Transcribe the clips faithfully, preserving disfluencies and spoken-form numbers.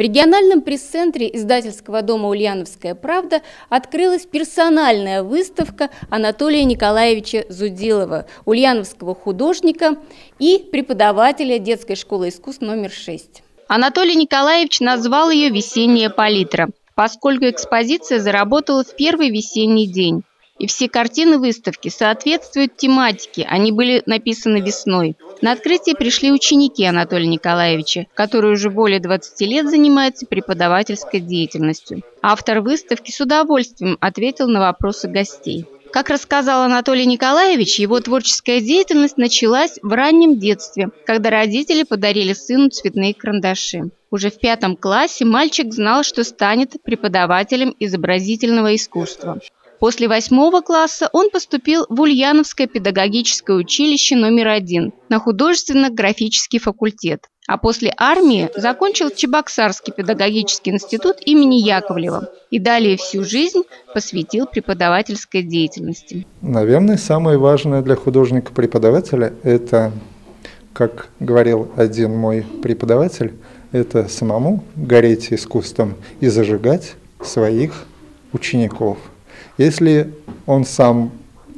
В региональном пресс-центре издательского дома «Ульяновская правда» открылась персональная выставка Анатолия Николаевича Зудилова, ульяновского художника и преподавателя детской школы искусств номер шесть. Анатолий Николаевич назвал ее «Весенняя палитра», поскольку экспозиция заработала в первый весенний день. И все картины выставки соответствуют тематике, они были написаны весной. На открытие пришли ученики Анатолия Николаевича, который уже более двадцати лет занимается преподавательской деятельностью. Автор выставки с удовольствием ответил на вопросы гостей. Как рассказал Анатолий Николаевич, его творческая деятельность началась в раннем детстве, когда родители подарили сыну цветные карандаши. Уже в пятом классе мальчик знал, что станет преподавателем изобразительного искусства. После восьмого класса он поступил в Ульяновское педагогическое училище номер один на художественно-графический факультет, а после армии закончил Чебоксарский педагогический институт имени Яковлева и далее всю жизнь посвятил преподавательской деятельности. Наверное, самое важное для художника-преподавателя – это, как говорил один мой преподаватель, это самому гореть искусством и зажигать своих учеников. Если он сам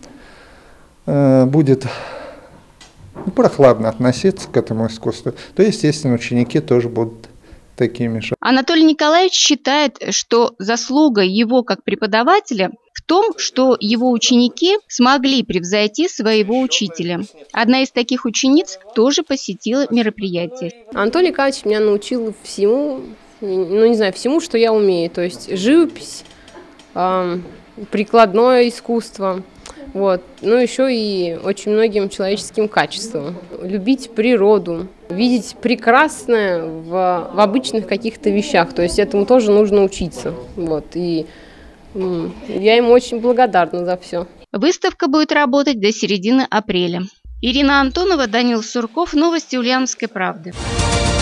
э, будет ну, прохладно относиться к этому искусству, то, естественно, ученики тоже будут такими же. Анатолий Николаевич считает, что заслуга его как преподавателя в том, что его ученики смогли превзойти своего учителя. Одна из таких учениц тоже посетила мероприятие. Анатолий Николаевич меня научил всему, ну не знаю, всему, что я умею, то есть живопись, э, прикладное искусство, вот. Ну еще и очень многим человеческим качествам. Любить природу, видеть прекрасное в, в обычных каких-то вещах, то есть этому тоже нужно учиться. Вот. И м, я ему очень благодарна за все. Выставка будет работать до середины апреля. Ирина Антонова, Данил Сурков, новости Ульяновской правды.